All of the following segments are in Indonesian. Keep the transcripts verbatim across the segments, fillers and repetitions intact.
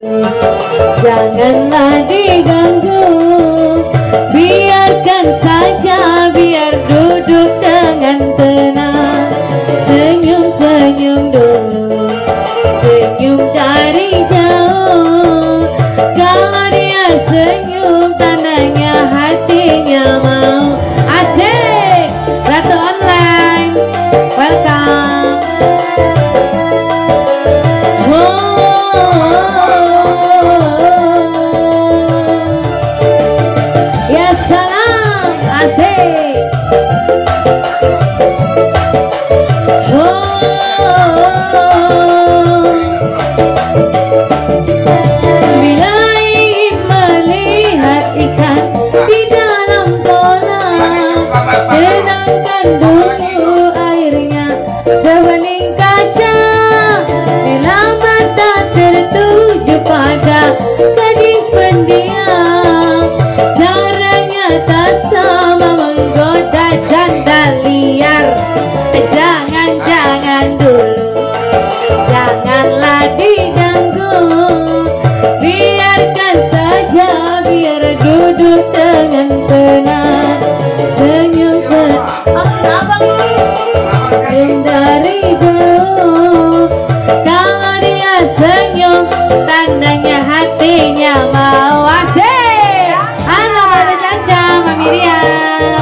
Janganlah diganggu, biarkan saja, biar duduk dengan tenang. Senyum-senyum dulu, senyum dari jauh. Kalau dia senyum, tandanya hatinya mau. Asik, Ratu Online, welcome. Ya salam, asik. Bila ingin melihat ikan di dalam kolam, tenangkan dulu airnya sebening kaca. Bila mata tertuju pada gadis pendiam, caranya tak sama menggoda janda liar. Jangan-jangan dulu, janganlah diganggu, biarkan saja, biar duduk dengan tenang. Senyum senyum, oh, abang senyum dari jauh. Kalau dia senyum, tandanya hatinya mau. Asik. Halo Mama Caca, Mama Miriam.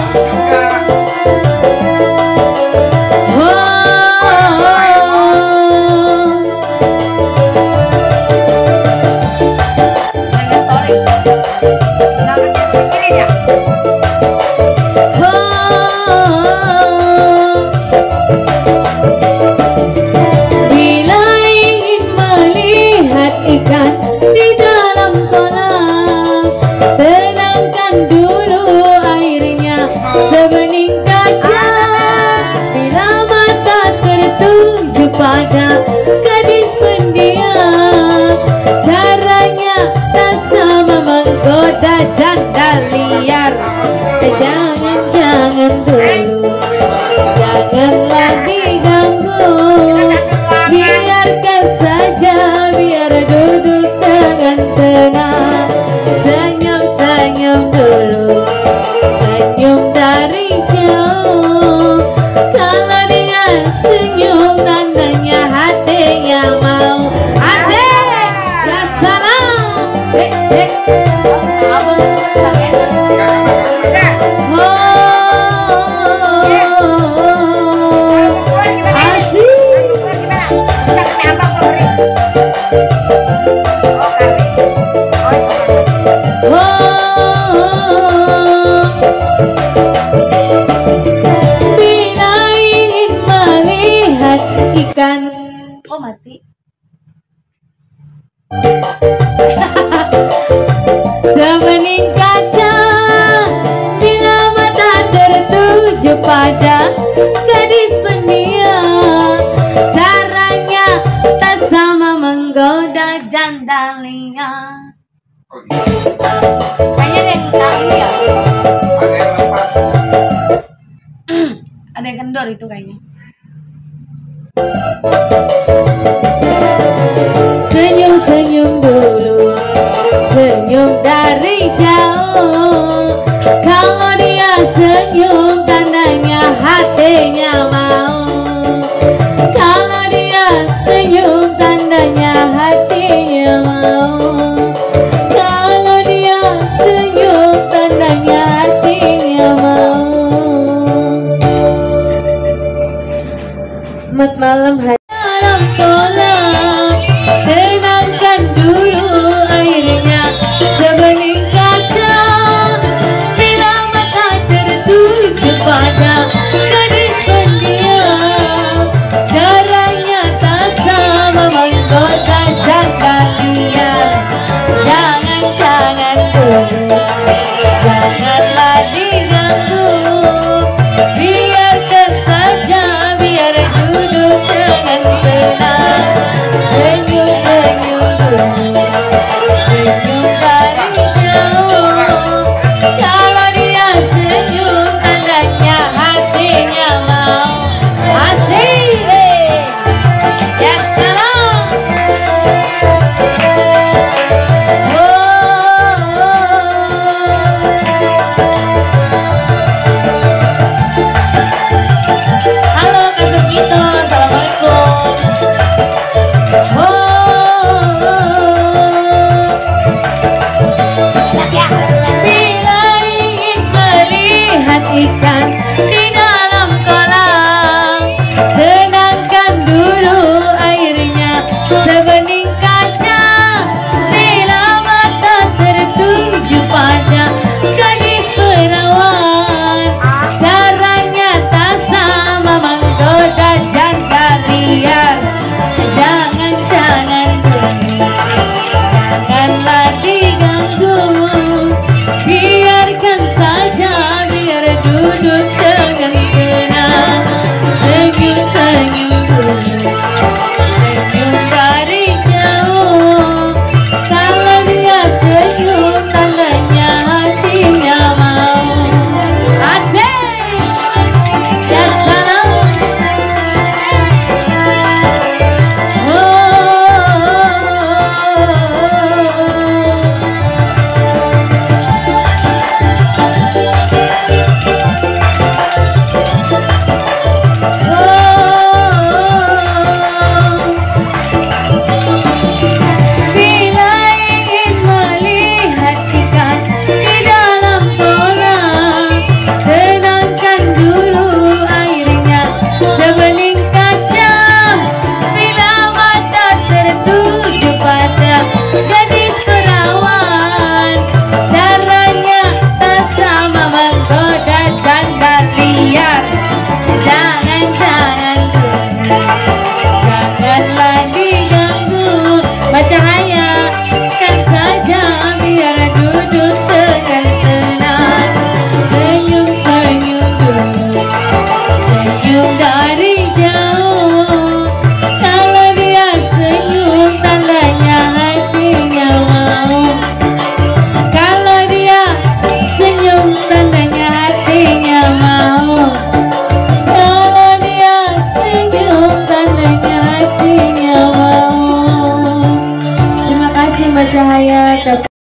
Bila ingin melihat ikan di dalam kolam, tenangkan dulu airnya sebening kaca. Bila mata tertuju pada gadis pendiam, caranya tak sama menggoda janda liar. Jangan-jangan dulu, janganlah diganggu, biarkan saja, biar duduk dengan tenang. Senyum-senyum dulu, senyum dari jauh. Kalau dia senyum, tandanya hatinya mau. Asik. Ya salam. Hei, hei. Abang bila ingin melihat ikan, oh mati. Sebening kaca, bila mata tertuju pada gadis pendiam, caranya tak sama menggoda janda liar. Kayaknya ada yang tak ini ya. Ada yang kendor itu kayaknya. Senyum-senyum dulu, senyum dari jauh. Kalau dia senyum, tandanya hatinya